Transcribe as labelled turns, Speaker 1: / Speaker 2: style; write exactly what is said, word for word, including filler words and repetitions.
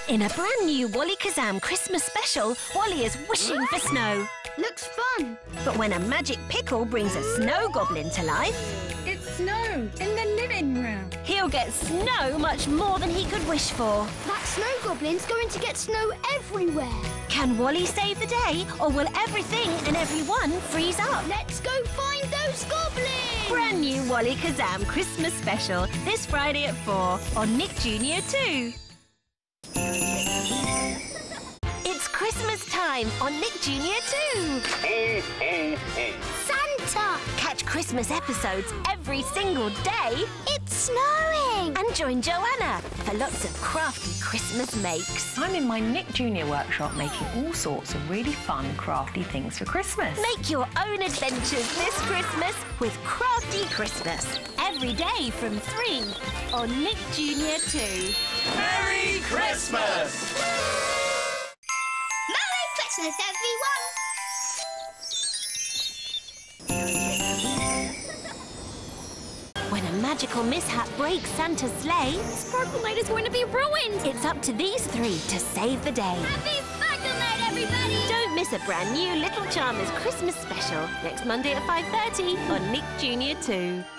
Speaker 1: In a brand new Wally Kazam Christmas special, Wally is wishing for snow.
Speaker 2: Looks fun.
Speaker 1: But when a magic pickle brings a snow goblin to life...
Speaker 2: It's snow in the living room.
Speaker 1: He'll get snow much more than he could wish for.
Speaker 2: That snow goblin's going to get snow everywhere.
Speaker 1: Can Wally save the day, or will everything and everyone freeze up?
Speaker 2: Let's go find those goblins!
Speaker 1: Brand new Wally Kazam Christmas special this Friday at four on Nick Junior two. It's Christmas time on Nick Junior two.
Speaker 2: Santa!
Speaker 1: Catch Christmas episodes every single day.
Speaker 2: It's snowing!
Speaker 1: And join Joanna for lots of crafty Christmas makes.
Speaker 3: I'm in my Nick Junior workshop making all sorts of really fun, crafty things for Christmas.
Speaker 1: Make your own adventures this Christmas with Crafty Christmas. Every day from three on Nick Junior two.
Speaker 4: Merry Christmas!
Speaker 2: Merry Christmas, everyone!
Speaker 1: When a magical mishap breaks Santa's sleigh,
Speaker 2: Sparkle Night is going to be ruined!
Speaker 1: it's up to these three to save the day.
Speaker 2: Happy Sparkle Night, everybody!
Speaker 1: Don't miss a brand new Little Charmers Christmas special next Monday at five thirty on Nick Junior two.